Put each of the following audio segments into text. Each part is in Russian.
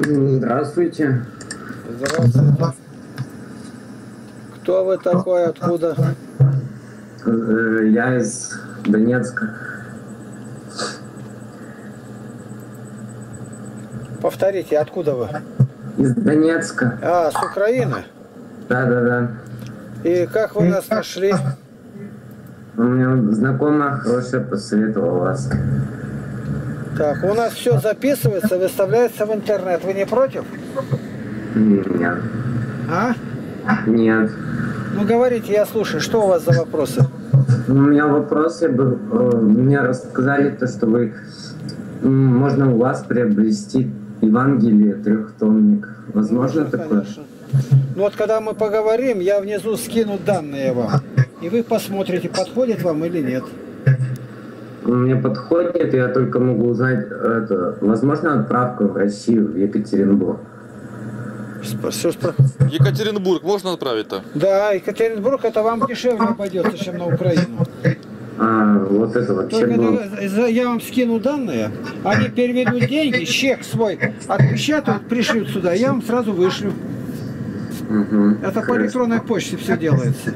Здравствуйте. Здравствуйте. Кто вы такой, откуда? Я из Донецка. Повторите, откуда вы? Из Донецка. А, с Украины? Да. И как вы нас нашли? У меня знакомая хорошая посоветовала вас. Так, у нас все записывается, выставляется в интернет. Вы не против? Нет. А? Нет. Ну говорите, я слушаю. Что у вас за вопросы? У меня вопрос, мне рассказали то, что можно у вас приобрести Евангелие трехтомник. Возможно такое? Конечно. Ну вот когда мы поговорим, я внизу скину данные вам. И вы посмотрите, подходит вам или нет. Мне подходит, я только могу узнать, возможно отправка в Россию, в Екатеринбург. Екатеринбург можно отправить-то? Да, Екатеринбург это вам дешевле обойдется, чем на Украину. Вот это вообще Только было. я вам скину данные, они переведут деньги, чек свой отпечатают, пришлют сюда, я вам сразу вышлю. Это по электронной почте все делается.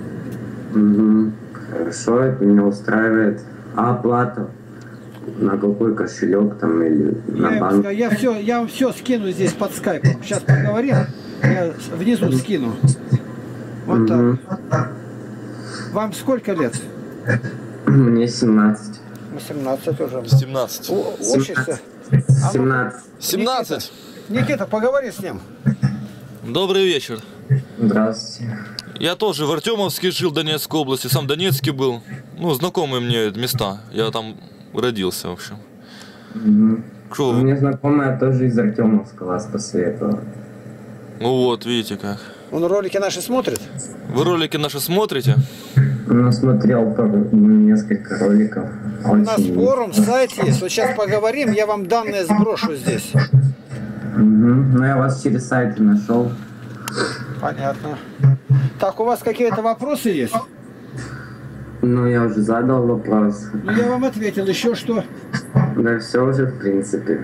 Хорошо, это меня устраивает. А оплата? На какой кошелек там или на банк? Я вам все скину здесь под скайпом. Сейчас поговорим, я внизу скину. Вот так. Вам сколько лет? Мне 17. 18 уже. 17. Учишься? 17. 17? Никита, поговори с ним. Добрый вечер. Здравствуйте. Я тоже в Артемовске жил, в Донецкой области, сам в Донецке был. Ну, знакомые мне места. Я там родился, в общем. Шо? Мне знакомая тоже из Артемовска вас посоветовала. Ну вот, видите как. Он ролики наши смотрит? Вы ролики наши смотрите? Ну, смотрел несколько роликов. У нас форум, сайт есть. Вот сейчас поговорим, я вам данные сброшу здесь. Ну, я вас через сайт нашел. Понятно. Так, у вас какие-то вопросы есть? Ну, я уже задал вопрос. Ну, я вам ответил. Еще что? Да все уже, в принципе.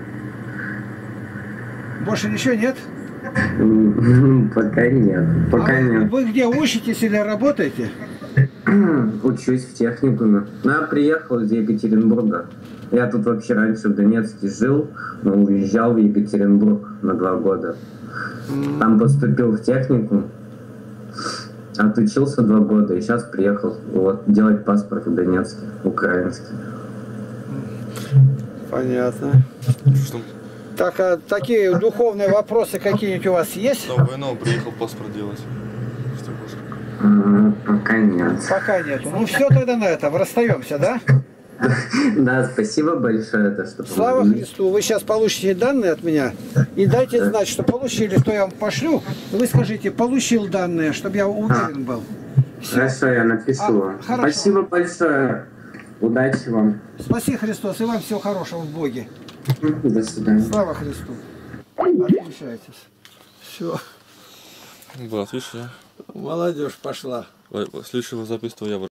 Больше ничего нет? Пока нет. Пока нет. Вы где, учитесь или работаете? Учусь в техникуме. Ну, я приехал из Екатеринбурга. Я тут вообще раньше в Донецке жил, но уезжал в Екатеринбург на 2 года. Там поступил в техникум, отучился 2 года и сейчас приехал вот, делать паспорт в Донецке, украинский. Понятно. Что? Так, а такие духовные вопросы какие-нибудь у вас есть? На войну приехал паспорт делать. Пока нет. Пока нету. Ну все тогда на этом, расстаемся, да? Да, спасибо большое, что Слава помогли. Христу! Вы сейчас получите данные от меня и дайте знать, что получили, что я вам пошлю. Вы скажите, получил данные, чтобы я уверен был. Все. Хорошо, я напишу вам. Хорошо. Спасибо большое. Удачи вам. Спаси Христос, и вам всего хорошего в Боге. До свидания. Слава Христу. Отключайтесь. Все. Да, отлично. Молодежь пошла. Следующего запись твоя.